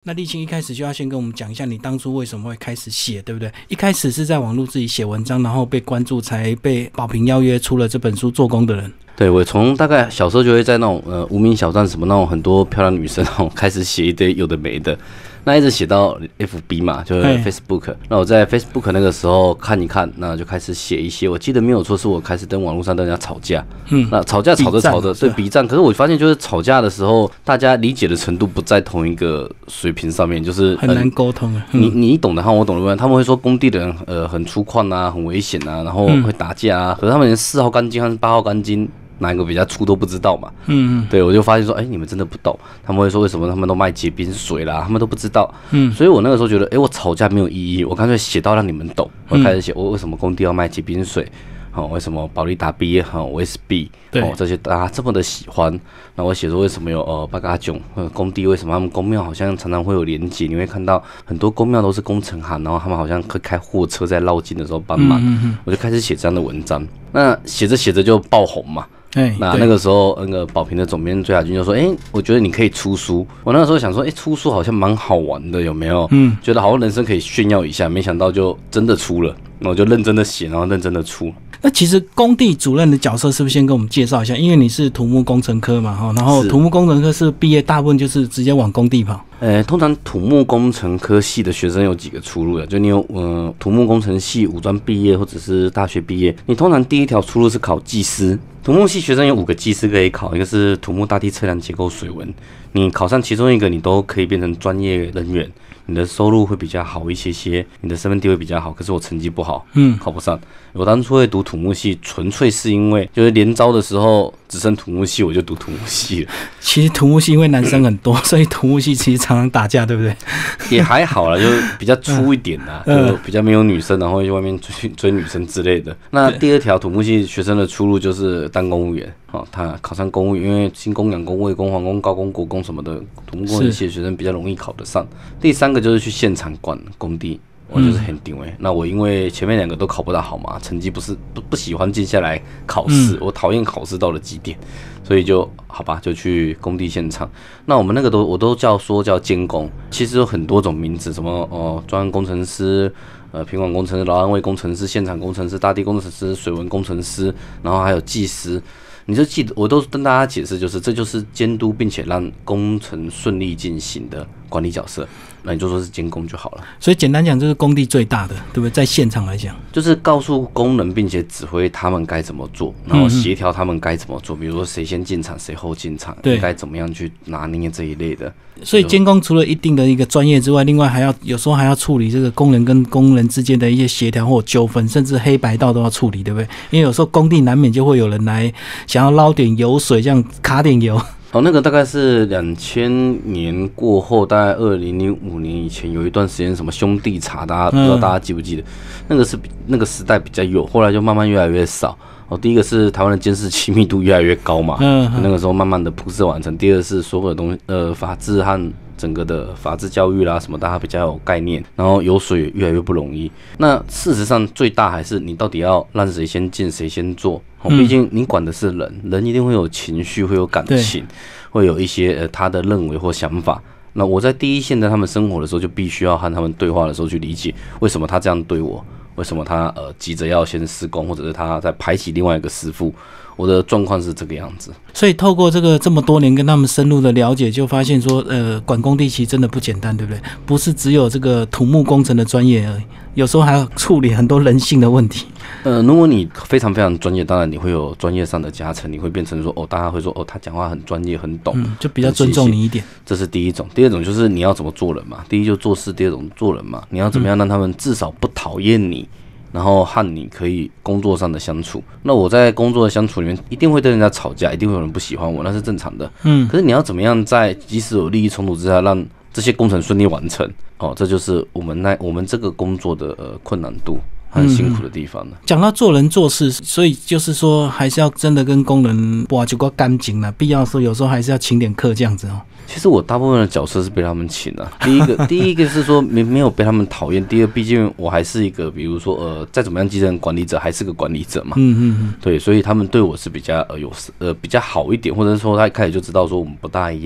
那立青一开始就要先跟我们讲一下你当初为什么会开始写，对不对？一开始是在网络自己写文章，然后被关注，才被宝瓶邀约出了这本书《做工的人》。 对，我从大概小时候就会在那种无名小站什么那种很多漂亮女生开始写一堆有的没的，那一直写到 FB 嘛，就是 Facebook。那我在 Facebook 那个时候看一看，那就开始写一些。我记得没有错，是我开始跟网络上跟人家吵架。那吵架吵着，对笔战。可是我发现就是吵架的时候，大家理解的程度不在同一个水平上面，就是很难沟通啊。 你懂的哈，我懂的。他们会说工地的人很粗犷啊，很危险啊，然后会打架啊。可是他们连4号钢筋和8号钢筋哪一个比较粗都不知道嘛。对，我就发现说，你们真的不懂。他们会说为什么他们都卖结冰水啦，他们都不知道。所以我那个时候觉得，我吵架没有意义，我干脆写到让你们懂。我开始写，我为什么工地要卖结冰水？为什么保利达 B OSB 这些大家这么的喜欢？那我写说为什么有八嘎囧工地，为什么他们公庙好像常常会有连结？你会看到很多公庙都是工程行，然后他们好像会开货车在绕境的时候帮忙。我就开始写这样的文章，那写着写着就爆红嘛。那个时候，那个宝瓶的总编追亚军就说：“我觉得你可以出书。”我那个时候想说：“出书好像蛮好玩的，有没有？”觉得好像人生可以炫耀一下，没想到就真的出了。那我就认真的写，然后认真的出。 那其实工地主任的角色是不是先跟我们介绍一下？因为你是土木工程科嘛，然后土木工程科是毕业大部分就是直接往工地跑。 通常土木工程科系的学生有几个出路的，就你有土木工程系五专毕业或者是大学毕业，你通常第一条出路是考技师。土木系学生有5个技师可以考，一个是土木大地测量结构水文，你考上其中一个，你都可以变成专业人员，你的收入会比较好一些，你的身份地位比较好。可是我成绩不好，考不上。我当初会读土木系，纯粹是因为就是联招的时候只剩土木系，我就读土木系了。 其实土木系因为男生很多，所以土木系其实常常打架，对不对？ 也还好啦，就比较粗一点啦，就比较没有女生，然后去外面追女生之类的。那第二条土木系学生的出路就是当公务员。他考上公务员，因为新工、养工、卫工、皇工、高工、国工什么的，土木工程系的学生比较容易考得上。第3个就是去现场管工地，我就是很顶位。那我因为前面2个都考不大好嘛，成绩不喜欢静下来考试，我讨厌考试到了极点，所以就好吧，就去工地现场。那我们那个我都叫监工，其实有很多种名字，什么专案工程师。品管工程师、劳安卫工程师、现场工程师、大地工程师、水文工程师，然后还有技师。你就记得，我都跟大家解释，这就是监督并且让工程顺利进行的管理角色。那你就说是监工就好了。 所以简单讲，这是工地最大的，对不对？在现场来讲， 就是告诉工人，并且指挥他们该怎么做，然后协调他们该怎么做。比如说谁先进场，谁后进场，应该怎么样去拿捏这一类的。 所以监工除了一定的一个专业之外，另外有时候还要处理这个工人跟工人之间的一些协调或纠纷，甚至黑白道都要处理，对不对？因为有时候工地难免就会有人来想要捞点油水，这样卡点油。 那个大概是2000年过后，大概2005年以前有一段时间，什么兄弟茶，大家不知道大家记不记得？那个时代比较有，后来就慢慢越来越少。第一个是台湾的监视器密度越来越高嘛，那个时候慢慢的铺设完成。第二是所有的东西，法治和整个的法治教育啦什么，大家比较有概念，然后有水越来越不容易。那事实上最大还是你到底要让谁先进谁先做，毕竟你管的是人，人一定会有情绪，会有感情，会有一些他的认为或想法。那我在第一线的他们生活的时候，就必须要和他们对话的时候去理解为什么他这样对我。为什么他急着要先施工，或者是他在排挤另外一个师傅？我的状况是这个样子。 所以透过这么多年跟他们深入的了解，就发现说，管工地其实真的不简单，对不对？不是只有这个土木工程的专业而已，有时候还要处理很多人性的问题。 如果你非常非常专业，当然你会有专业上的加成，你会变成说，大家会说，他讲话很专业，很懂， 就比较尊重你一点。 这是第一种。第二种就是你要怎么做人嘛。第一就做事，第二种做人嘛。你要怎么样让他们至少不讨厌你？然后和你可以工作上的相处，那我在工作的相处里面一定会跟人家吵架，一定会有人不喜欢我，那是正常的。可是你要怎么样在即使有利益冲突之下，让这些工程顺利完成？这就是我们这个工作的困难度很辛苦的地方了。 讲到做人做事，所以就是说还是要真的跟工人挖就够干净了，必要的时候有时候还是要请点客这样子。 其实我大部分的角色是被他们请的。第一个是说没有被他们讨厌，第二，毕竟我还是一个，比如说再怎么样基层管理者还是个管理者嘛。对，所以他们对我是比较比较好一点，或者说他一开始就知道说我们不大一样。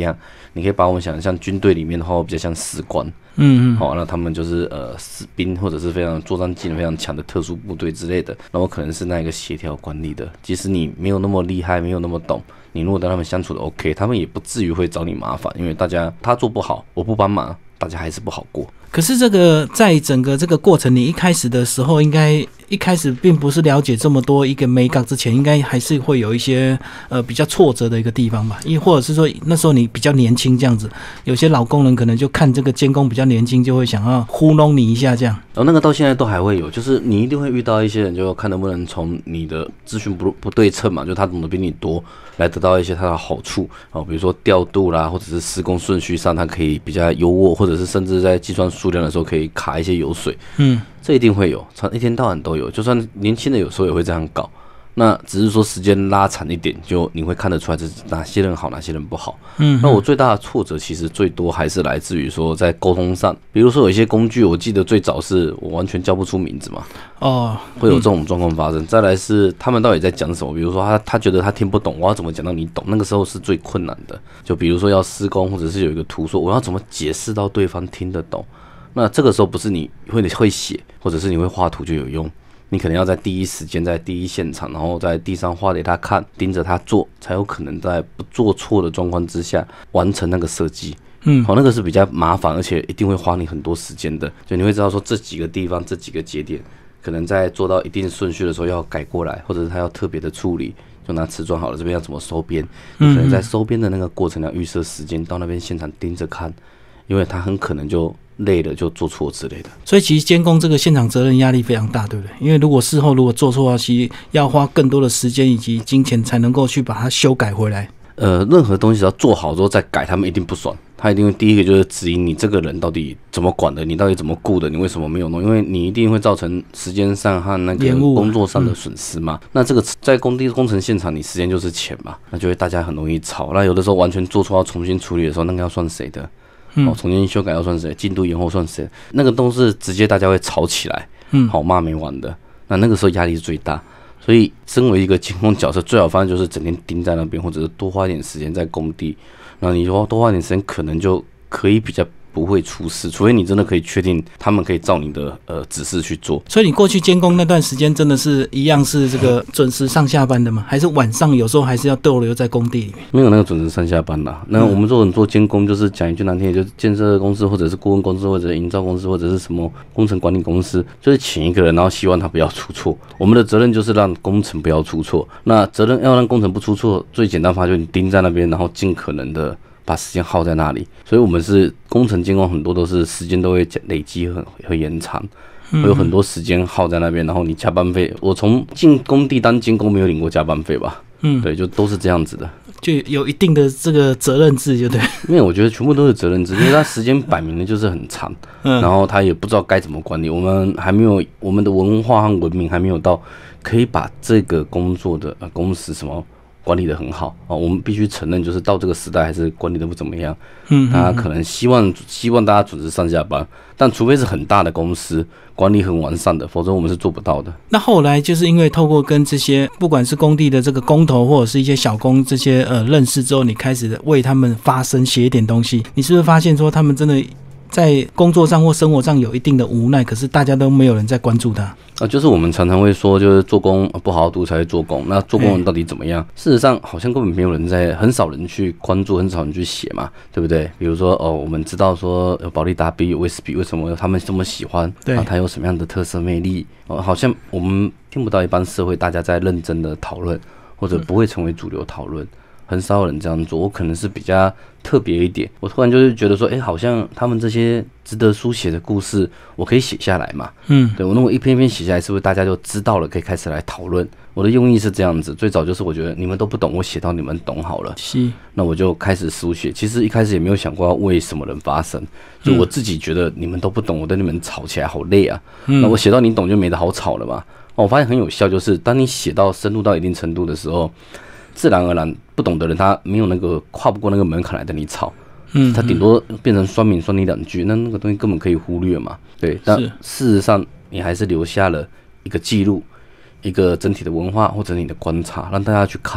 你可以把我们想像军队里面的话，比较像士官，好，那他们就是士兵或者是非常作战技能非常强的特殊部队之类的，那我可能是那一个协调管理的，即使你没有那么厉害，没有那么懂，你如果跟他们相处的 OK， 他们也不至于会找你麻烦，因为大家他做不好，我不帮忙，大家还是不好过。 可是这个在整个这个过程，你一开始的时候，应该一开始并不是了解这么多一个美感之前，应该还是会有一些比较挫折的一个地方吧？或者是说那时候你比较年轻这样子，有些老工人可能就看这个监工比较年轻，就会想要糊弄你一下这样。 那个到现在都还会有，就是你一定会遇到一些人，就看能不能从你的资讯不对称嘛，就他懂得比你多，来得到一些他的好处比如说调度啦，或者是施工顺序上，他可以比较优渥，或者是甚至在计算数量的时候可以卡一些油水，这一定会有，一天到晚都有，就算年轻人有时候也会这样搞。那只是说时间拉长一点，就你会看得出来这哪些人好，哪些人不好。那我最大的挫折其实最多还是来自于说在沟通上，比如说有一些工具，我记得最早是我完全叫不出名字嘛，会有这种状况发生。再来是他们到底在讲什么，比如说他觉得他听不懂，我要怎么讲到你懂？那个时候是最困难的。就比如说要施工，或者是有一个图说，我要怎么解释到对方听得懂？那这个时候不是你会写，或者是你会画图就有用。你可能要在第一时间，在第一现场，然后在地上画给他看，盯着他做，才有可能在不做错的状况之下完成那个设计。那个是比较麻烦，而且一定会花你很多时间的。就你会知道说这几个地方、这几个节点，可能在做到一定顺序的时候要改过来，或者是他要特别的处理。就拿瓷砖好了，这边要怎么收边？你可能在收边的那个过程要预设时间，到那边现场盯着看，因为他很可能就累了就做错之类的。 所以其实监工这个现场责任压力非常大，对不对？因为如果事后如果做错，其实要花更多的时间以及金钱才能够去把它修改回来。 任何东西要做好之后再改，他们一定不爽。他一定会第一个就是质疑你这个人到底怎么管的，你到底怎么顾的，你为什么没有弄？因为你一定会造成时间上和那个工作上的损失嘛。那这个在工程现场，你时间就是钱嘛，那就会大家很容易吵。那有的时候完全做错要重新处理的时候，那个要算谁的？重新修改要算谁？进度延后算谁？那个都是直接大家会吵起来，好骂没完的。那个时候压力是最大。所以，身为一个监工角色，最好方案就是整天盯在那边，或者是多花一点时间在工地。然后你说多花一点时间，可能就可以比较不会出事，除非你真的可以确定他们可以照你的指示去做。 所以你过去监工那段时间，真的是一样是这个准时上下班的吗？还是晚上有时候还是要逗留在工地里面？ 没有那个准时上下班啦。那我们做监工，就是讲一句难听点，就是建设公司或者是顾问公司或者是营造公司或者是什么工程管理公司，就是请一个人，然后希望他不要出错。我们的责任就是让工程不要出错。那责任要让工程不出错，最简单方法就是你盯在那边，然后尽可能的把时间耗在那里。所以我们是工程监工，很多都是时间都会累积会延长，会有很多时间耗在那边。然后你加班费，我从进工地当监工没有领过加班费吧？对，就都是这样子的， 就有一定的这个责任制，就对。 因为我觉得全部都是责任制，因为他时间摆明的就是很长，然后他也不知道该怎么管理。我们还没有，我们的文化和文明还没有到可以把这个工作的公司什么管理得很好我们必须承认，就是到这个时代还是管理得不怎么样。大家可能希望大家准时上下班，但除非是很大的公司管理很完善的，否则我们是做不到的。 那后来就是因为透过跟这些不管是工地的这个工头或者是一些小工这些认识之后，你开始为他们发声，写一点东西，你是不是发现说他们真的在工作上或生活上有一定的无奈，可是大家都没有人在关注他？ 就是我们常常会说，就是做工不好好读才会做工。那做工人到底怎么样？事实上，好像根本没有人很少人去关注，很少人去写嘛，对不对？比如说我们知道说有保利达 B 有威士比，为什么他们这么喜欢？对，它有什么样的特色魅力？好像我们听不到一般社会大家在认真的讨论，或者不会成为主流讨论。很少有人这样做，我可能是比较特别一点。我突然就是觉得说，好像他们这些值得书写的故事，我可以写下来嘛。对，我如果一篇一篇写下来，是不是大家就知道了，可以开始来讨论？我的用意是这样子，最早就是我觉得你们都不懂，我写到你们懂好了。那我就开始书写。其实一开始也没有想过要为什么人发声，就我自己觉得你们都不懂，我跟你们吵起来好累啊。那我写到你懂就没得好吵了嘛。我发现很有效，就是当你写到深入到一定程度的时候，自然而然不懂的人他没有那个跨不过那个门槛来等你吵，他顶多变成酸民酸你两句，那个东西根本可以忽略嘛。对，但事实上你还是留下了一个记录，一个整体的文化或者你的观察，让大家去看。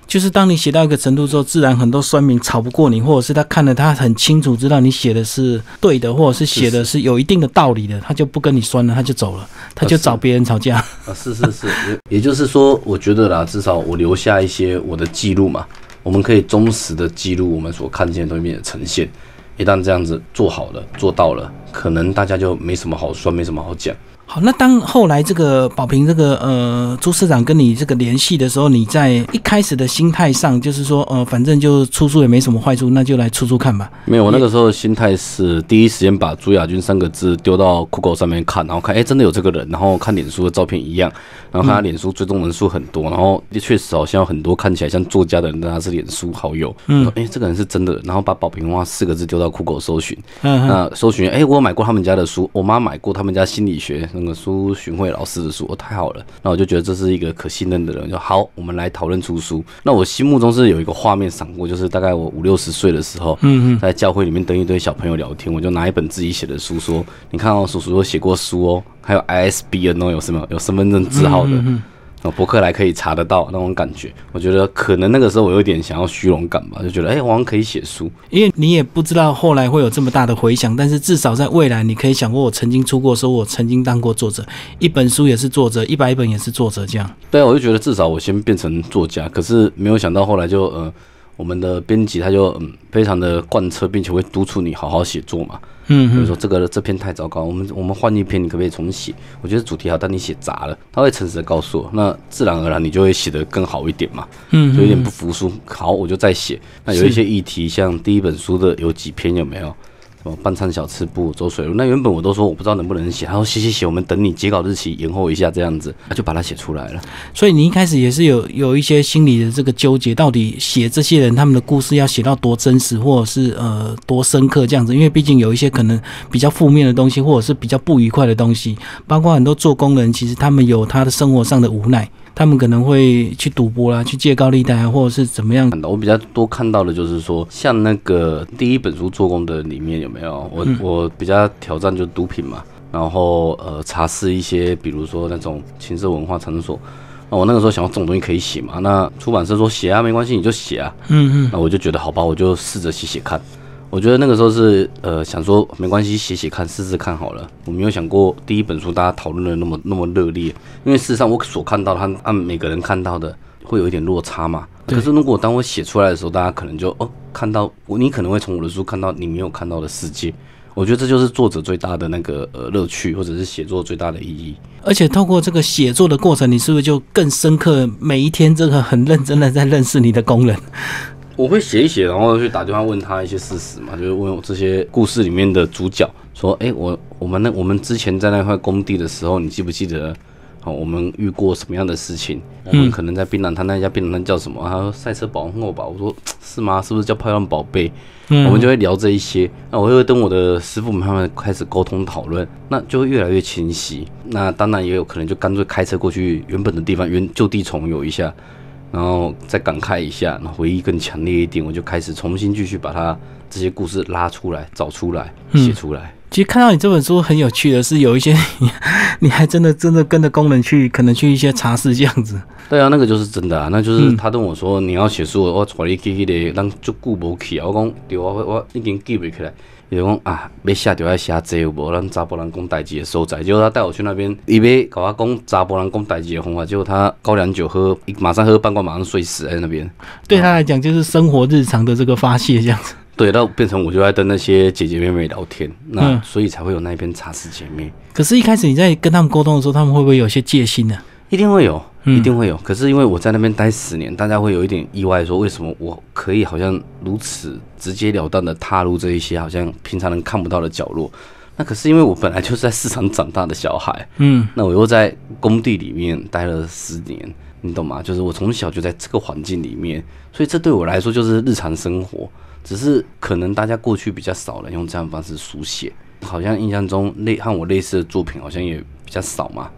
就是当你写到一个程度之后，自然很多酸民吵不过你，或者是他看了他很清楚知道你写的是对的，或者是写的是有一定的道理的，他就不跟你酸了，他就走了，他就找别人吵架。 是，也就是说，我觉得啦，至少我留下一些我的记录嘛，我们可以忠实的记录我们所看见的东西的呈现。一旦这样子做好了，做到了，可能大家就没什么好酸，没什么好讲。 好，那当后来这个宝平这个朱社长跟你这个联系的时候，你在一开始的心态上就是说反正就出书也没什么坏处，那就来出书看吧。 没有，我那个时候的心态是第一时间把朱亚军3个字丢到 Google 上面看，然后看真的有这个人，然后看脸书的照片一样，然后看他脸书追踪人数很多，然后确实好像有很多看起来像作家的人，但他是脸书好友，这个人是真的，然后把宝平花4个字丢到 Google 搜寻，那搜寻我有买过他们家的书，我妈买过他们家心理学那个苏洵慧老师的书，太好了，那我就觉得这是一个可信任的人，就好，我们来讨论出书。那我心目中是有一个画面闪过，就是大概我50-60岁的时候，在教会里面跟一堆小朋友聊天，我就拿一本自己写的书说，你看叔叔有写过书哦，还有 ISBN 哦，有身份证字号的。博客来可以查得到那种感觉，我觉得可能那个时候我有点想要虚荣感吧，就觉得我好像可以写书， 因为你也不知道后来会有这么大的回响，但是至少在未来你可以想过，我曾经出过书，我曾经当过作者，1本书也是作者，100本也是作者，这样。对啊，我就觉得至少我先变成作家，可是没有想到后来就我们的编辑他就非常的贯彻，并且会督促你好好写作嘛。比如说这篇太糟糕，我们换一篇，你可不可以重写？我觉得主题好，但你写砸了，他会诚实的告诉我，那自然而然你就会写得更好一点嘛。就有点不服输，好，我就再写。那有一些议题，像第一本书的有几篇有没有？什么半餐小吃部、走水路？那原本我都说我不知道能不能写，他说写，我们等你截稿日期延后一下这样子，他就把它写出来了。 所以你一开始也是有一些心理的这个纠结，到底写这些人他们的故事要写到多真实，或者是多深刻这样子，因为毕竟有一些可能比较负面的东西，或者是比较不愉快的东西，包括很多做工人，其实他们有他的生活上的无奈。他们可能会去赌博啦，去借高利贷啊，或者是怎么样。 我比较多看到的就是说，像那个第一本书做工的里面有没有？我比较挑战就是毒品嘛，然后查试一些，比如说那种情色文化场所。那我那个时候想要这种东西可以写嘛？那出版社说写啊，没关系，你就写啊。那我就觉得好吧，我就试着写看。我觉得那个时候是想说没关系，写看，试试看好了。我没有想过第一本书大家讨论的那么热烈，因为事实上我所看到的，按每个人看到的会有一点落差嘛。可是如果当我写出来的时候，大家可能就看到你可能会从我的书看到你没有看到的世界。我觉得这就是作者最大的那个乐趣，或者是写作最大的意义。 而且透过这个写作的过程，你是不是就更深刻每一天这个很认真的在认识你的工人？ 我会写一写，然后去打电话问他一些事实嘛，就是问我这些故事里面的主角说，我们之前在那块工地的时候，你记不记得？我们遇过什么样的事情？我们可能在槟榔摊，那家槟榔摊叫什么？他说赛车保护吧。我说是吗？是不是叫漂亮宝贝？我们就会聊这一些。那我会跟我的师傅们他们开始沟通讨论，那就会越来越清晰。那当然也有可能就干脆开车过去原本的地方，就地重游一下。然后再感慨一下，然后回忆更强烈一点，我就开始重新继续把它这些故事拉出来、找出来、写出来。 其实看到你这本书很有趣的是，有一些你还真的跟着工人可能去一些茶室这样子。 对啊，那个就是真的啊，那就是他跟我说你要写书，我带你去那个咱足久无去啊，我讲对啊，我已经记不起来。伊就讲啊，要写就要写这有无？咱查甫人讲代志的所在。结果他带我去那边，伊要跟我讲查甫人讲代志的方法。结果他高粱酒喝，马上喝半罐，马上睡死在那边。 对他来讲，就是生活日常的这个发泄这样子。 对，到变成我就在跟那些姐姐妹妹聊天，那所以才会有那一篇茶室姐妹。 可是，一开始你在跟他们沟通的时候，他们会不会有些戒心呢？ 一定会有，一定会有。可是因为我在那边待10年，大家会有一点意外，说为什么我可以好像如此直截了当的踏入这一些好像平常人看不到的角落。那可是因为我本来就是在市场长大的小孩，那我又在工地里面待了10年，你懂吗？就是我从小就在这个环境里面，所以这对我来说就是日常生活。只是可能大家过去比较少人用这样的方式书写，好像印象中和我类似的作品好像也比较少嘛。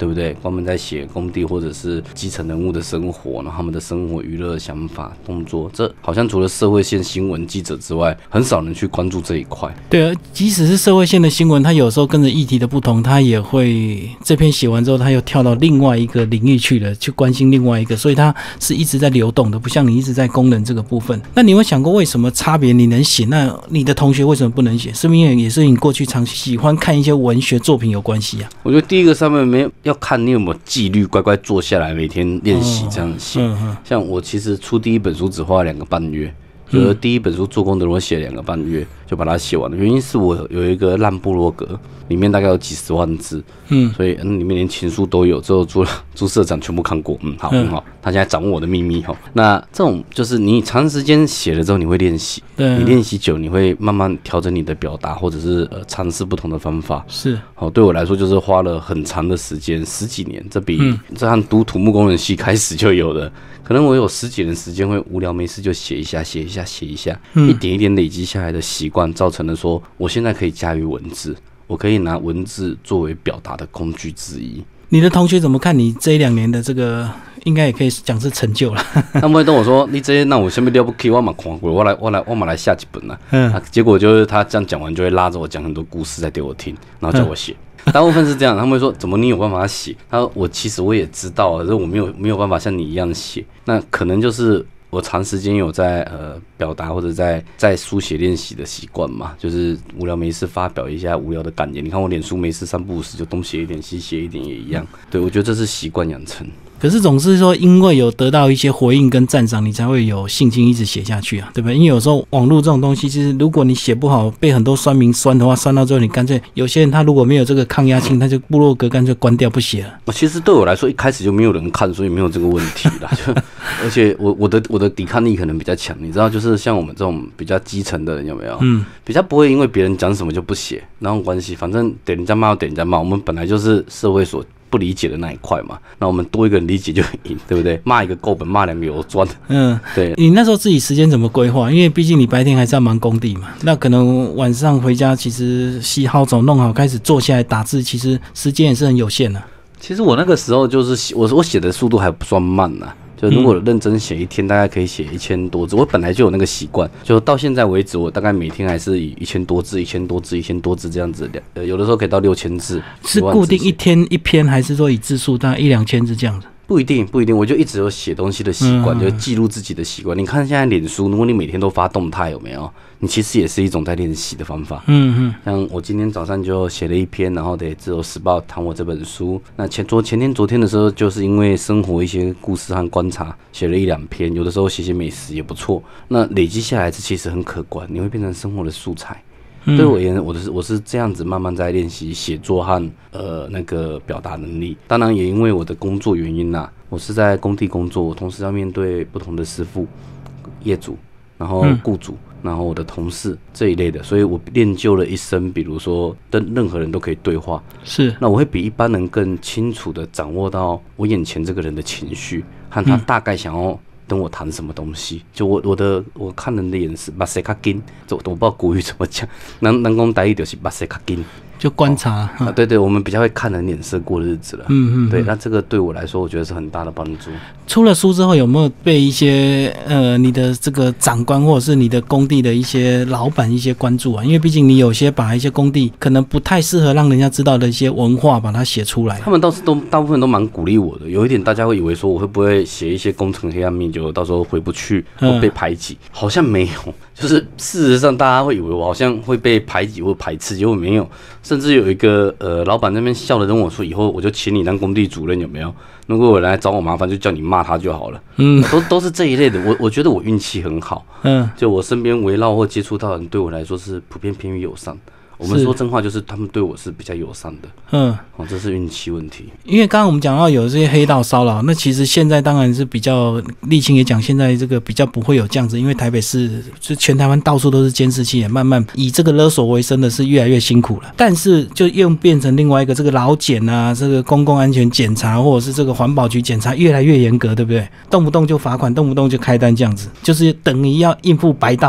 对不对？专门在写工地或者是基层人物的生活，然后他们的生活、娱乐、想法、动作，这好像除了社会线新闻记者之外，很少人去关注这一块。 对啊，即使是社会线的新闻，他有时候跟着议题的不同，他也会这篇写完之后，他又跳到另外一个领域去了，去关心另外一个，所以他是一直在流动的，不像你一直在工人这个部分。那你有想过为什么差别你能写，那你的同学为什么不能写？是不是因为也是你过去常喜欢看一些文学作品有关系啊？ 我觉得第一个上面没有要看你有没有纪律，乖乖坐下来每天练习这样写。像我其实出第一本书只花了2个半月。就是第一本书做功德，我写2个半月就把它写完了。原因是我有一个烂部落格，里面大概有几十万字，所以里面连情书都有，之后朱社长全部看过，好，很好。他现在掌握我的秘密哈。那这种就是你长时间写了之后，你会练习，你练习久，你会慢慢调整你的表达，或者是尝试不同的方法。 是， 好，对我来说就是花了很长的时间，10几年，这和读土木工人系开始就有的。可能我有10几年时间会无聊没事就写一下，一点一点累积下来的习惯，造成了说我现在可以驾驭文字，我可以拿文字作为表达的工具之一。 你的同学怎么看你这1-2年的这个，应该也可以讲是成就了。 他们会跟我说：“你这些那我什么了不起，我嘛看过，我嘛来下几本啊。”结果就是他这样讲完，就会拉着我讲很多故事再给我听，然后叫我写。大部分是这样，他们会说怎么你有办法写？他说其实我也知道，可是我没有办法像你一样写。那可能就是我长时间有在表达或者在书写练习的习惯嘛，就是无聊没事发表一下无聊的感言。你看我脸书没事3不5时就东写一点西写一点也一样。对，我觉得这是习惯养成。 可是总是说，因为有得到一些回应跟赞赏，你才会有信心一直写下去啊，对不对？因为有时候网络这种东西，其实如果你写不好，被很多酸民酸的话，酸到最后你干脆有些人他如果没有这个抗压性，他就部落格干脆关掉不写了。 其实对我来说，一开始就没有人看，所以没有这个问题啦。而且我的抵抗力可能比较强，你知道，就是像我们这种比较基层的人有没有？比较不会因为别人讲什么就不写，那种关系，反正点人家骂就点人家骂，我们本来就是社会所不理解的那一块嘛，那我们多一个人理解就很赢，对不对？骂一个够本，骂2个有赚。对。 你那时候自己时间怎么规划？因为毕竟你白天还是要忙工地嘛，那可能晚上回家其实洗好澡弄好，开始坐下来打字，其实时间也是很有限的。 其实我那个时候就是我写的速度还不算慢呐。就如果认真写一天，大概可以写1000多字。我本来就有那个习惯，就到现在为止，我大概每天还是以1000多字这样子，有的时候可以到6000字。 是固定1天1篇，还是说以字数大概1-2千字这样子？ 不一定，我就一直有写东西的习惯，就是记录自己的习惯。你看现在脸书，如果你每天都发动态，有没有？你其实也是一种在练习的方法。像我今天早上就写了1篇，然后得自由时报谈我这本书。那昨天的时候，就是因为生活一些故事和观察，写了1-2篇。有的时候写美食也不错。那累积下来，这其实很可观，你会变成生活的素材。对我而言，我是这样子慢慢在练习写作和那个表达能力。当然也因为我的工作原因啦，我是在工地工作，我同时要面对不同的师傅、业主，然后雇主，然后我的同事这一类的，所以我练就了一身，比如说跟任何人都可以对话。 是， 那我会比一般人更清楚的掌握到我眼前这个人的情绪和他大概想要跟我谈什么东西。就我看人的眼神，目色较紧，我不知道国语怎么讲，咱讲台语就是目色较紧。 就观察对，我们比较会看人脸色过日子了。对，那这个对我来说，我觉得是很大的帮助。 出了书之后，有没有被一些你的这个长官或者是你的工地的一些老板一些关注啊？因为毕竟你有些把一些工地可能不太适合让人家知道的一些文化，把它写出来。 他们倒是大部分都蛮鼓励我的。有一点大家会以为说我会不会写一些工程黑暗面，就到时候回不去或被排挤，好像没有。就是事实上，大家会以为我好像会被排挤或排斥，结果没有。甚至有一个老板那边笑着跟我说，以后我就请你当工地主任，有没有？如果有人来找我麻烦，就叫你骂他就好了。都是这一类的。我觉得我运气很好。就我身边围绕或接触到的人，对我来说是普遍偏于友善。我们说真话，就是他们对我是比较友善的。这是运气问题。 因为刚刚我们讲到有这些黑道骚扰，那其实现在当然是比较，立青也讲，现在这个比较不会有这样子，因为台北市就全台湾到处都是监视器，也慢慢以这个勒索为生的是越来越辛苦了。但是就又变成另外一个这个劳检啊，这个公共安全检查或者是这个环保局检查越来越严格，对不对？动不动就罚款，动不动就开单，这样子就是等于要应付白道了。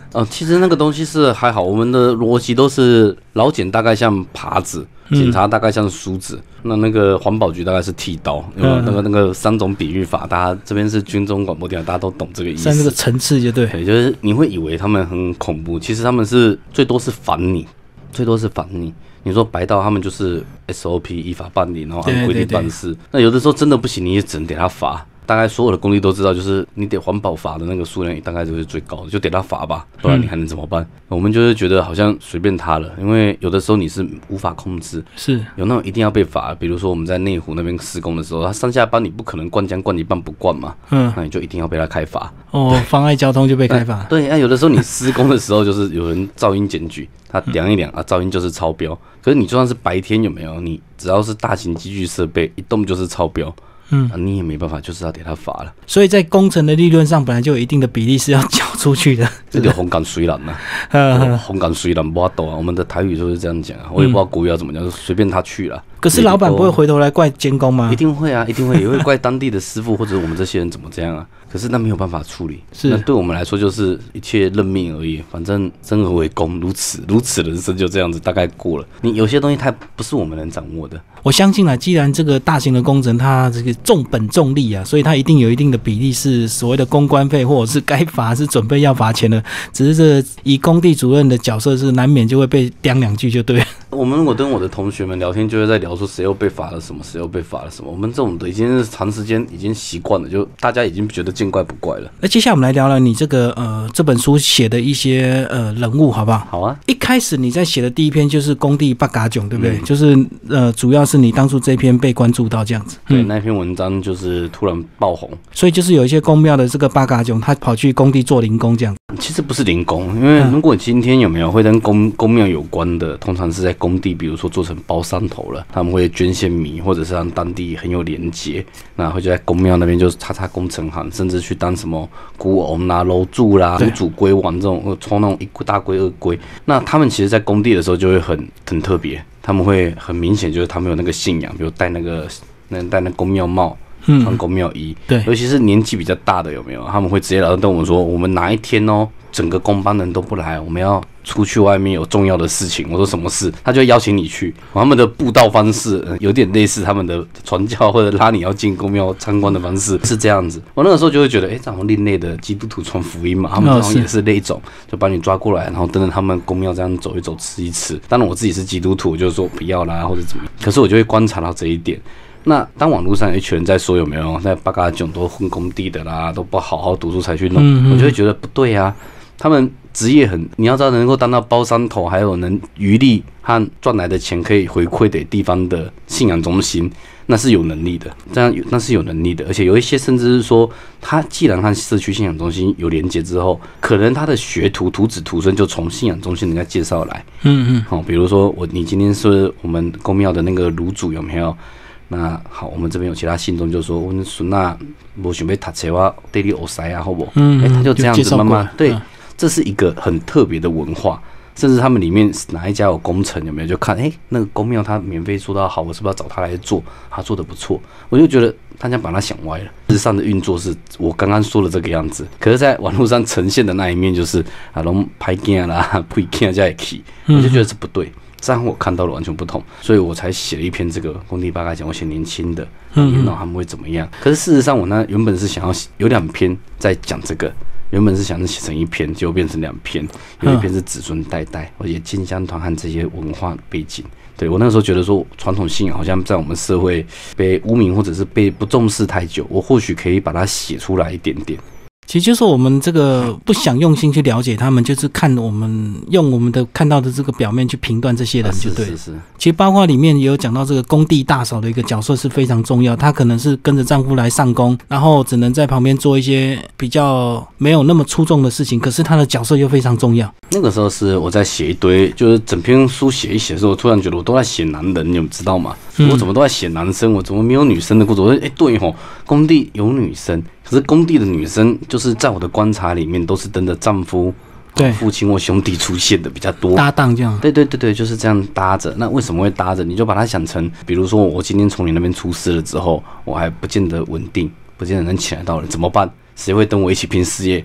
其实那个东西是还好，我们的逻辑都是劳检大概像耙子，警察大概像梳子，那个环保局大概是剃刀，那个3种比喻法，大家这边是军中广播电台，大家都懂这个意思。 像这个层次就对， 就是你会以为他们很恐怖，其实他们是最多是烦你，最多是烦你。你说白道他们就是 SOP 依法办理，然后按规定办事。那有的时候真的不行，你也只能给他罚。大概所有的工地都知道，就是你得环保罚的那个数量大概就是最高的，就得他罚吧，不然你还能怎么办？我们就是觉得好像随便他了，因为有的时候你是无法控制， 是有那种一定要被罚。比如说我们在内湖那边施工的时候，他上下班你不可能灌浆灌一半不灌嘛，那你就一定要被他开罚。 妨碍交通就被开罚。 对，有的时候你施工的时候就是有人噪音检举，他量一量啊，噪音就是超标。可是你就算是白天有没有，你只要是大型机具设备一动就是超标。你也没办法，就是要给他罚了。 所以在工程的利润上，本来就有一定的比例是要缴出去的。 这个红港水人呐，红港水人不懂啊。我们的台语就是这样讲啊，我也不知道国语要怎么讲，就随便他去了。 可是老板不会回头来怪监工吗？ 一定会啊，一定会，也会怪当地的师傅或者我们这些人怎么这样啊。可是那没有办法处理，那对我们来说就是一切认命而已。反正生而为公，如此人生就这样子，大概过了。你有些东西它不是我们能掌握的。 我相信啦，既然这个大型的工程它这个重本重利啊，所以它一定有一定的比例是所谓的公关费，或者是该罚是准备要罚钱的。只是这以工地主任的角色是难免就会被刁两句就对了。 我们如果跟我的同学们聊天，就会在聊说谁又被罚了什么，谁又被罚了什么。我们这种的已经是长时间已经习惯了，就大家已经觉得见怪不怪了。 那接下来我们来聊聊你这个这本书写的一些人物好不好？ 好啊。 一开始你在写的第一篇就是工地八嘎囧，对不对？就是主要是你当初这篇被关注到这样子。 对，那篇文章就是突然爆红， 所以就是有一些公庙的这个八嘎囧，他跑去工地做零工这样。 其实不是零工，因为如果今天有没有会跟公庙有关的，通常是在工地，比如说做成包山头了，他们会捐献米，或者是让当地很有连结，那会就在公庙那边就是插工程行，甚至去当什么孤翁啦、楼主啦、炉主龟王这种，抽那种一大龟二龟。那他们其实，在工地的时候就会很特别，他们会很明显就是他们有那个信仰，比如戴那公庙帽。穿公庙衣， 对， 尤其是年纪比较大的有没有？他们会直接来跟我们说，我们哪一天整个工班人都不来，我们要出去外面有重要的事情。我说什么事？他就会邀请你去。他们的布道方式有点类似他们的传教或者拉你要进公庙参观的方式是这样子。我那个时候就会觉得，这好像另类的基督徒传福音嘛，他们好像也是那一种，就把你抓过来，然后跟着他们公庙这样走一走、吃一吃。当然我自己是基督徒，我就说不要啦或者怎么样。可是我就会观察到这一点。那当网络上有一群人在说有没有在八嘎囧都混工地的啦，都不好好读书才去弄，我就会觉得不对啊。他们职业你要知道能够当到包山头，还有能余力和赚来的钱可以回馈给地方的信仰中心，那是有能力的，那是有能力的。而且有一些甚至是说，他既然和社区信仰中心有连结之后，可能他的学徒徒子徒孙就从信仰中心人家介绍来，比如说你今天是我们公庙的那个炉主有没有？那好，我们这边有其他信众就说，我们孙啊，没想要读册，我带你学师啊，好不好？他就这样子慢慢对，这是一个很特别的文化。甚至他们里面哪一家有工程有没有就看，那个公庙他免费做到好，我是不是要找他来做？他做的不错，我就觉得大家把他想歪了。事实上的运作是我刚刚说的这个样子，可是在网络上呈现的那一面就是拢拍镜啦、配镜加起，我就觉得这不对。这样我看到了完全不同，所以我才写了一篇这个工地八嘎囧，我写年轻的，他们会怎么样？可是事实上我呢原本是想要有2篇在讲这个。原本是想写成1篇，结果变成2篇。有一篇是子孙代代，而且进香团和这些文化背景。对，我那个时候觉得说，传统信仰好像在我们社会被污名或者是被不重视太久，我或许可以把它写出来一点点。 其实就是我们这个不想用心去了解他们，就是看我们用我们的看到的这个表面去评断这些人就对了。是。其实包括里面也有讲到这个工地大嫂的一个角色是非常重要，她可能是跟着丈夫来上工，然后只能在旁边做一些比较没有那么出众的事情，可是她的角色又非常重要。 那个时候是我在写一堆，就是整篇书写一写的时候，我突然觉得我都在写男人，你们知道吗？我怎么都在写男生，我怎么没有女生的故事？我说，对吼，工地有女生。可是工地的女生，就是在我的观察里面，都是跟着丈夫、父亲或兄弟出现的比较多， 搭档这样。 对，就是这样搭着。那为什么会搭着？你就把它想成，比如说我今天从你那边出事了之后，我还不见得稳定，不见得能起来到了，怎么办？谁会跟我一起拼事业？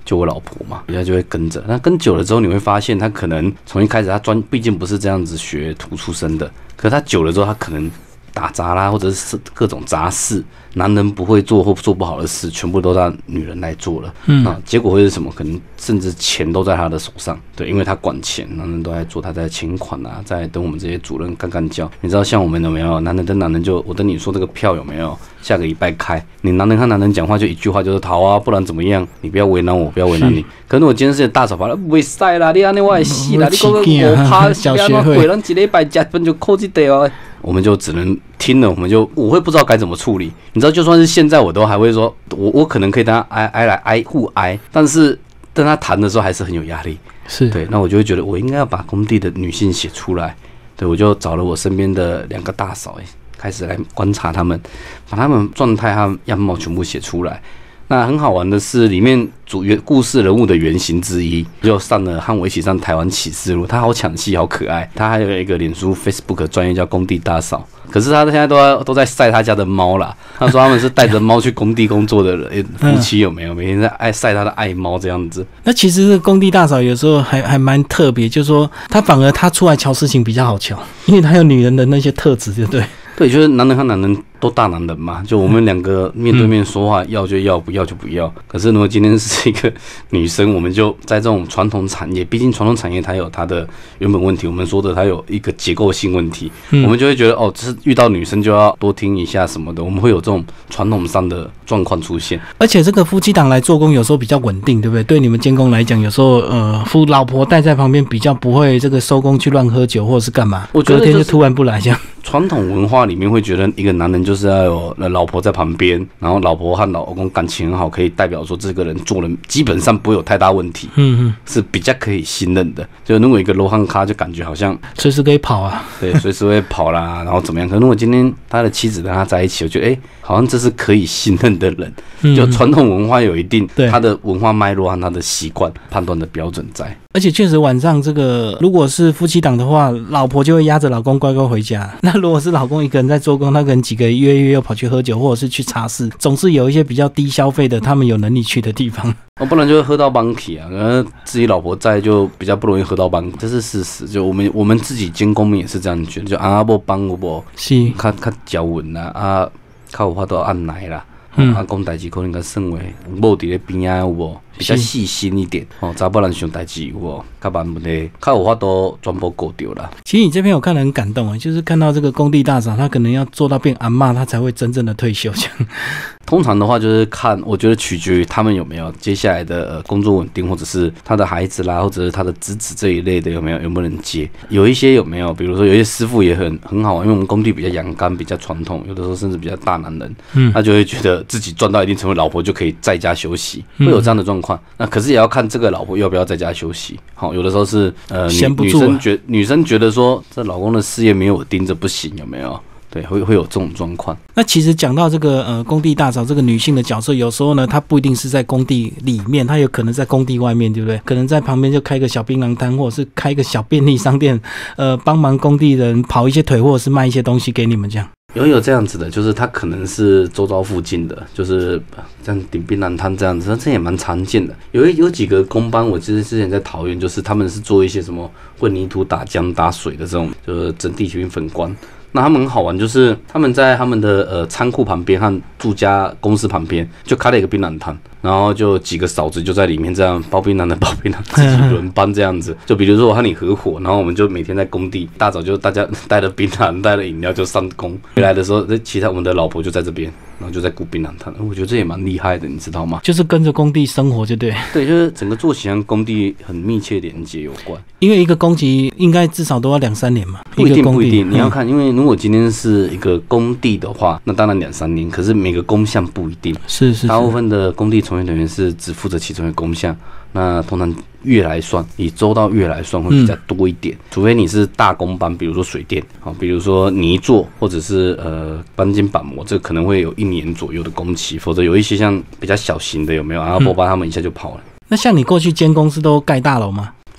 就我老婆嘛，人家就会跟着。那跟久了之后，你会发现他可能从一开始他毕竟不是这样子学徒出身的，可是他久了之后，他可能打杂啦，或者是各种杂事，男人不会做或做不好的事，全部都让女人来做了。结果会是什么？可能甚至钱都在他的手上。对，因为他管钱，男人都在做，他在请款啊，在等我们这些主任干干叫。你知道像我们有没有？男人跟男人就，我等你说这个票有没有？下个礼拜开。你男人和男人讲话就一句话，就是逃啊，不然怎么样？你不要为难我，不要为难你。可是我今天是大嫂吧，不会使啦，你安尼我会死啦，你讲个5%，不要鬼人一礼拜加分就扣这条啊。我们就只能听了，我会不知道该怎么处理。你知道，就算是现在，我都还会说，我可能可以跟他互挨，但是跟他谈的时候还是很有压力。 是对，那我就会觉得我应该要把工地的女性写出来。对，我就找了我身边的2个大嫂，开始来观察他们，把他们状态和样貌全部写出来。那很好玩的是，里面故事人物的原型之一，就上了和我一起上台湾启示录，他好抢戏，好可爱。他还有一个脸书 Facebook 专页叫工地大嫂，可是他现在都在晒他家的猫啦。他说他们是带着猫去工地工作的人，夫妻有没有？每天在晒他的爱猫这样子。 那其实这个工地大嫂有时候还蛮特别，就是说他反而他出来瞧事情比较好瞧，因为他有女人的那些特质，对不对？ 对，就是男人和男人都大男人嘛，就我们2个面对面说话，要就要，不要就不要。可是如果今天是一个女生，我们就在这种传统产业，毕竟传统产业它有它的原本问题，我们说的它有一个结构性问题，我们就会觉得就是遇到女生就要多听一下什么的，我们会有这种传统上的状况出现。 而且这个夫妻档来做工有时候比较稳定，对不对？对你们监工来讲，有时候老婆带在旁边比较不会这个收工去乱喝酒或者是干嘛， 我觉得隔天就突然不来这样。 传统文化里面会觉得一个男人就是要有老婆在旁边，然后老婆和老公感情很好，可以代表说这个人做人基本上不会有太大问题，是比较可以信任的。就如果一个罗汉咖，就感觉好像随时可以跑啊， 对，随时会跑啦，然后怎么样？可是如果今天他的妻子跟他在一起，我觉得好像这是可以信任的人。就传统文化有一定他的文化脉络和他的习惯判断的标准在。 而且确实晚上这个如果是夫妻档的话，老婆就会压着老公乖乖回家。那如果是老公一个人在做工，他可能几个约又跑去喝酒或者是去茶室，总是有一些比较低消费的他们有能力去的地方。 不然就会喝到帮体啊，自己老婆在就比较不容易喝到帮，这是事实。就我们自己监工们也是这样觉得，就阿伯帮我不是较娇稳啦，较有法度按奶啦。讲代志可能较算为某伫咧边啊有无比较细心一点查某人想代志有无较慢问题，较有法度全部顾到啦。 其实你这篇我看得很感动就是看到这个工地大嫂，她可能要做到变阿嬷，她才会真正的退休这样。 通常的话就是看，我觉得取决于他们有没有接下来的工作稳定，或者是他的孩子啦，或者是他的侄子这一类的有没有能接。有一些有没有，比如说有些师傅也很好玩，因为我们工地比较阳刚，比较传统，有的时候甚至比较大男人，他就会觉得自己赚到一定程度，老婆就可以在家休息，会有这样的状况。那可是也要看这个老婆要不要在家休息。好，有的时候是女生觉得说这老公的事业没有我盯着不行，有没有？对，会有这种状况。 那其实讲到这个工地大嫂这个女性的角色，有时候呢，她不一定是在工地里面，她有可能在工地外面，对不对？可能在旁边就开个小槟榔摊，或者是开个小便利商店，帮忙工地人跑一些腿，或者是卖一些东西给你们这样。 有这样子的，就是他可能是周遭附近的，就是这样顶槟榔摊这样子，这也蛮常见的。有几个工班，我其实之前在桃园，就是他们是做一些什么混凝土打浆打水的这种，就是整地球粉光。那他们很好玩，就是他们在他们的仓库旁边和住家公司旁边就开了一个槟榔摊，然后就几个嫂子就在里面这样包槟榔的包槟榔，自己轮班这样子。就比如说我和你合伙，然后我们就每天在工地，大早就大家带了槟榔带了饮料就上工，回来的时候其他我们的老婆就在这边，然后就在顾槟榔摊。我觉得这也蛮厉害的，你知道吗？ 就是跟着工地生活就对。 对，就是整个作息和工地很密切连接有关。 因为一个工期应该至少都要2-3年嘛。 不一定，你要看，因为如果今天是一个工地的话，那当然2-3年，可是每个工项不一定。是。大部分的工地从业人员是只负责其中一个工项，那通常月来算，以周到月来算会比较多一点。除非你是大工班，比如说水电，比如说泥作，或者是钢筋板模，这可能会有1年左右的工期，否则有一些像比较小型的有没有？阿波巴他们一下就跑了。 那像你过去监工是都盖大楼吗？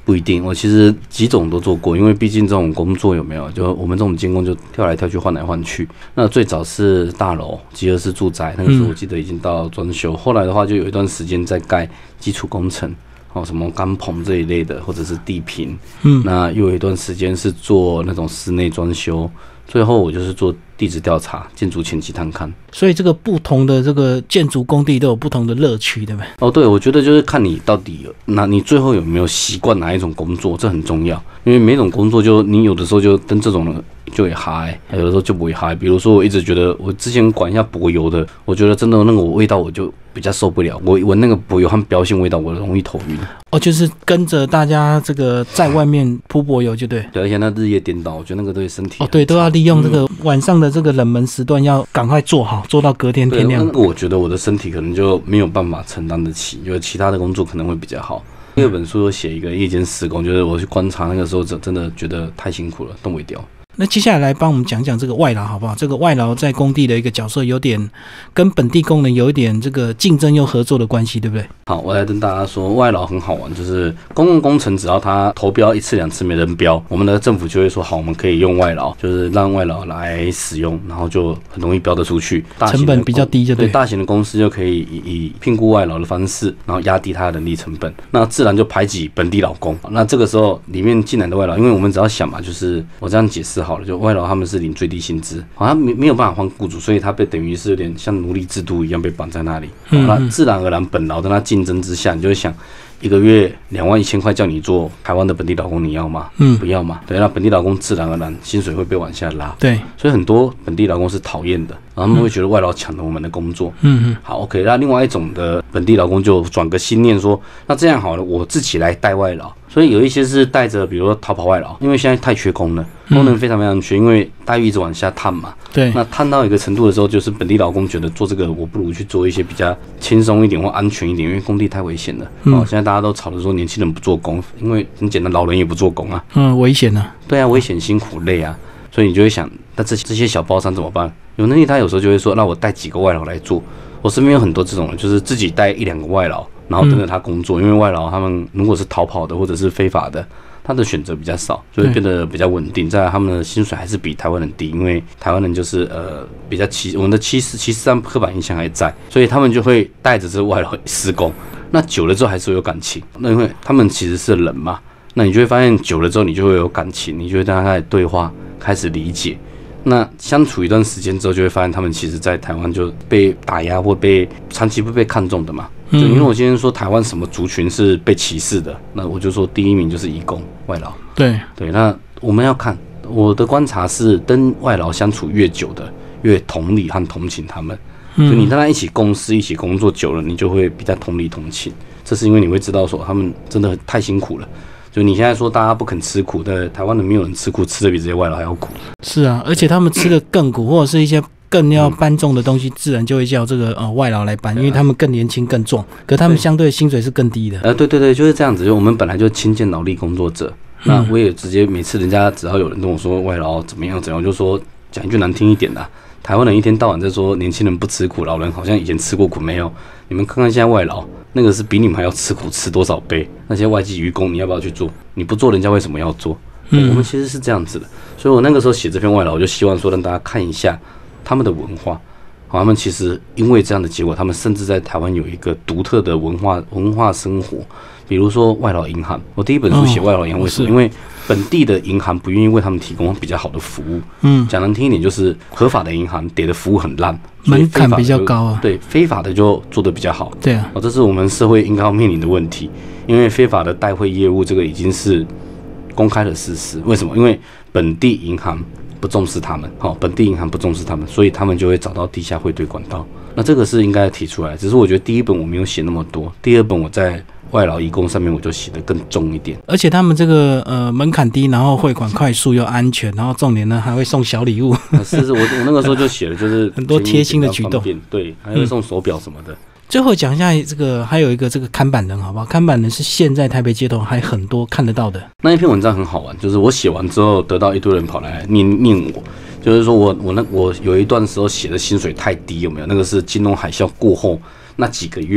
不一定，我其实几种都做过，因为毕竟这种工作有没有，就我们这种监工就跳来跳去换来换去。那最早是大楼集合式住宅，那个时候我记得已经到装修，后来的话就有一段时间在盖基础工程。什么钢棚这一类的，或者是地坪，那又有一段时间是做那种室内装修，最后我就是做地质调查、建筑前期探勘。 所以这个不同的这个建筑工地都有不同的乐趣，对不对？ 对，我觉得就是看你到底你最后有没有习惯哪一种工作，这很重要。因为每种工作就你有的时候就跟这种人就会嗨，有的时候就不会嗨。比如说我一直觉得我之前管一下柏油的，我觉得真的那个味道我就比较受不了，我闻那个柏油和标性味道，我容易头晕。 就是跟着大家这个在外面铺柏油就对。 对，而且那日夜颠倒，我觉得那个对身体对，都要利用这个晚上的这个冷门时段，要赶快做好，做到隔天天亮。 我觉得我的身体可能就没有办法承担得起，因为其他的工作可能会比较好。第二本书有写一个夜间施工，就是我去观察那个时候，真的觉得太辛苦了，动不掉。 那接下来帮我们讲讲这个外劳好不好？这个外劳在工地的一个角色，有点跟本地工人有一点这个竞争又合作的关系，对不对？ 好，我来跟大家说，外劳很好玩，就是公共工程只要他投标1次2次没人标，我们的政府就会说好，我们可以用外劳，就是让外劳来使用，然后就很容易标得出去， 成本比较低就对。 大型的公司就可以以聘雇外劳的方式，然后压低他的人力成本，那自然就排挤本地劳工。那这个时候里面进来的外劳，因为我们只要想嘛，就是我这样解释好了，就外劳他们是领最低薪资，他没有办法换雇主，所以他被等于是有点像奴隶制度一样被绑在那里。那自然而然本劳的那竞争之下，你就会想，一个月21000块叫你做台湾的本地劳工，你要吗？不要嘛。对，那本地劳工自然而然薪水会被往下拉。 对， 所以很多本地劳工是讨厌的，然后他们会觉得外劳抢了我们的工作。好 ，OK。那另外一种的本地劳工就转个心念说，那这样好了，我自己来带外劳。所以有一些是带着，比如说逃跑外劳，因为现在太缺工了，工人非常非常缺，因为待遇一直往下探嘛。 对， 那探到一个程度的时候，就是本地劳工觉得做这个，我不如去做一些比较轻松一点或安全一点，因为工地太危险了。现在大家都吵着说年轻人不做工，因为很简单，老人也不做工啊。 危险啊。 对啊，危险、辛苦、累啊，所以你就会想，那这些小包商怎么办？有能力他有时候就会说，那我带几个外劳来做。我身边有很多这种人，就是自己带1、2个外劳，然后跟着他工作，因为外劳他们如果是逃跑的或者是非法的，他的选择比较少，就会变得比较稳定。再来他们的薪水还是比台湾人低，因为台湾人就是比较我们的歧视上刻板印象还在，所以他们就会带着这外劳施工。那久了之后还是会有感情，那因为他们其实是人嘛，那你就会发现久了之后你就会有感情，你就会跟他开始对话，开始理解。那相处一段时间之后，就会发现他们其实在台湾就被打压或长期不被看重的嘛。就因为我今天说台湾什么族群是被歧视的，那我就说第一名就是移工外劳。对，那我们要看，我的观察是跟外劳相处越久的，越同理和同情他们。就你跟他一起共事、一起工作久了，你就会比较同理同情。这是因为你会知道说他们真的太辛苦了。就你现在说大家不肯吃苦，在台湾的没有人吃苦，吃的比这些外劳还要苦。是啊，而且他们吃的更苦，或者是一些更要搬重的东西，自然就会叫这个外劳来搬，因为他们更年轻更壮，可他们相对薪水是更低的。对，就是这样子。就我们本来就轻贱劳力工作者，那我也直接每次人家只要有人跟我说外劳怎么样，我就说讲一句难听一点的，台湾人一天到晚在说年轻人不吃苦，老人好像以前吃过苦没有？你们看看现在外劳，那个是比你们还要吃苦吃多少倍？那些外籍渔工，你要不要去做？你不做，人家为什么要做？我们其实是这样子的。所以我那个时候写这篇外劳，我就希望说让大家看一下他们的文化。他们其实因为这样的结果，他们甚至在台湾有一个独特的文化生活。比如说外劳银行，我第一本书写外劳银行，为什么？因为本地的银行不愿意为他们提供比较好的服务。讲难听一点，就是合法的银行给的服务很烂，门槛比较高啊。对，非法的就做得比较好。对啊，这是我们社会应该要面临的问题。因为非法的代汇业务，这个已经是公开的事实。为什么？因为本地银行不重视他们，本地银行不重视他们，所以他们就会找到地下汇兑管道。那这个是应该提出来，只是我觉得第一本我没有写那么多，第二本我在外劳移工上面我就写得更重一点。而且他们这个门槛低，然后汇款快速又安全，然后重点呢还会送小礼物。是我那个时候就写了，就是很多贴心的举动，对，还会送手表什么的。最后讲一下这个，还有一个这个看板人，好不好？看板人是现在台北街头还很多看得到的。那一篇文章很好玩，就是我写完之后，得到一堆人跑来念我，就是说我有一段时候写的薪水太低，有没有？那个是金融海啸过后那几个月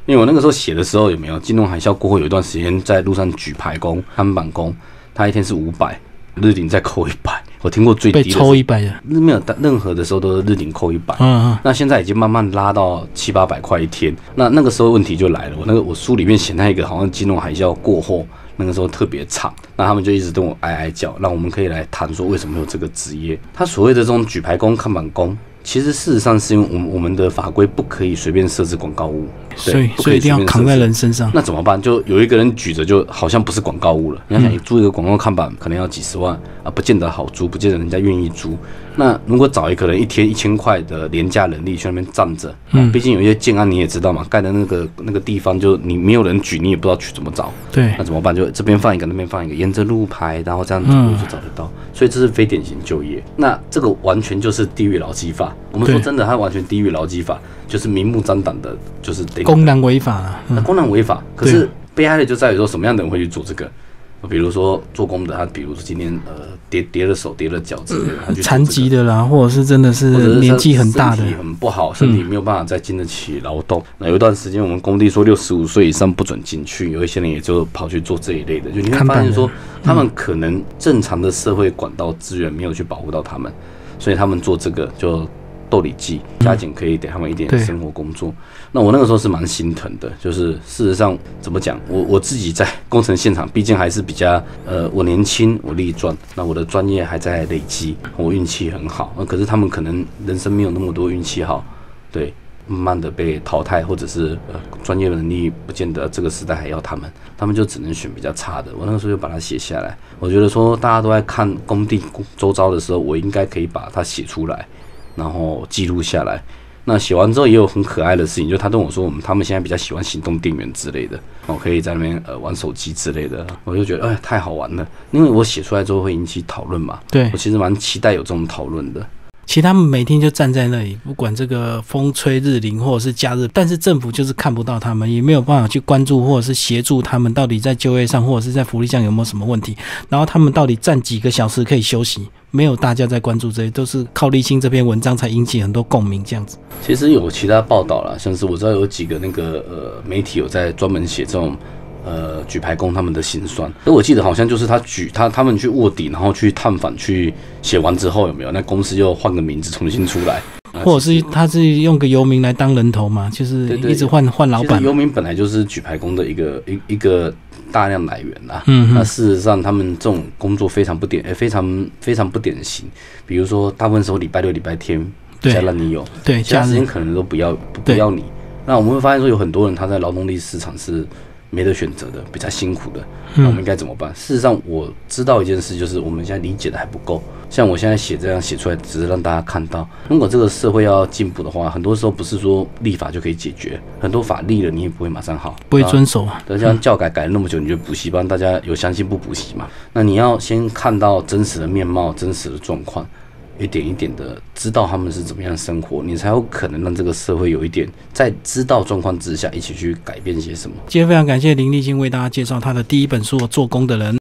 因为我那个时候写的时候有没有金融海啸过后有一段时间在路上举牌工、看板工，他一天是500，日领再扣100。我听过最低的被抽100的， 没有任何的时候都是日领扣100。那现在已经慢慢拉到700-800块一天。那个时候问题就来了，我书里面写那个好像金融海啸过后那个时候特别惨，那他们就一直跟我哀哀叫，让我们可以来谈说为什么有这个职业。他所谓的这种举牌工、看板工，其实事实上是因为我们的法规不可以随便设置广告物， 所以一定要扛在人身上。 那怎么办？就有一个人举着，就好像不是广告物了。你要想，租一个广告看板可能要几十万啊，不见得好租，不见得人家愿意租。那如果找一个人一天1000块的廉价人力去那边站着，毕竟有一些建案你也知道嘛，盖的那个地方就你没有人举，你也不知道去怎么找。 对， 那怎么办？就这边放一个，那边放一个，沿着路牌，然后这样走路就找得到。所以这是非典型就业。那这个完全就是地域劳基法。我们说真的，它完全地域劳基法，就是明目张胆的，就是公然违法了。 那公然违法，可是悲哀的就在于说，什么样的人会去做这个？比如说做工的，他比如说今天跌了手跌了脚之类的，他去残疾的啦，或者是真的是年纪很大的， 身体很不好，身体没有办法再经得起劳动。那有一段时间，我们工地说65岁以上不准进去，有一些人也就跑去做这一类的，就你会发现说，他们可能正常的社会管道资源没有去保护到他们，所以他们做这个就斗里记加减可以给他们一点生活工作。那我那个时候是蛮心疼的，就是事实上怎么讲，我自己在工程现场，毕竟还是比较我年轻，我力壮，那我的专业还在累积，我运气很好，可是他们可能人生没有那么多运气好，对，慢慢的被淘汰，或者是专业能力不见得这个时代还要他们就只能选比较差的。我那个时候就把它写下来，我觉得说大家都在看工地周遭的时候，我应该可以把它写出来，然后记录下来。那写完之后也有很可爱的事情，就他跟我说他们现在比较喜欢行动电源之类的，可以在那边玩手机之类的，我就觉得太好玩了，因为我写出来之后会引起讨论嘛。 对， 我其实蛮期待有这种讨论的。 其实他们每天就站在那里，不管这个风吹日淋或者是假日，但是政府就是看不到他们，也没有办法去关注或者是协助他们到底在就业上或者是在福利上有没有什么问题，然后他们到底站几个小时可以休息，没有大家在关注这些，都是靠立青这篇文章才引起很多共鸣这样子。 其实有其他报道啦，像是我知道有几个那个媒体有在专门写这种举牌工他们的辛酸，而我记得好像就是他们去卧底，然后去探访，去写完之后有没有那公司又换个名字重新出来， 或者是他是用个游民来当人头嘛，就是一直换老板。 其实游民本来就是举牌工的一个大量来源啦。那事实上他们这种工作非常不典型，比如说大部分时候礼拜六、礼拜天才让你有， 对， 其他时间可能都不要你。那我们会发现说有很多人他在劳动力市场是没得选择的，比较辛苦的，那我们应该怎么办？事实上，我知道一件事，就是我们现在理解的还不够。像我现在这样写出来，只是让大家看到，如果这个社会要进步的话，很多时候不是说立法就可以解决，很多法立了你也不会马上好， 不会遵守啊。 对，像教改了那么久，你觉得补习班大家有相信不补习嘛？那你要先看到真实的面貌、真实的状况。一点一点的知道他们是怎么样生活，你才有可能让这个社会有一点在知道状况之下一起去改变些什么。 今天非常感谢林立青为大家介绍他的第一本书《做工的人》。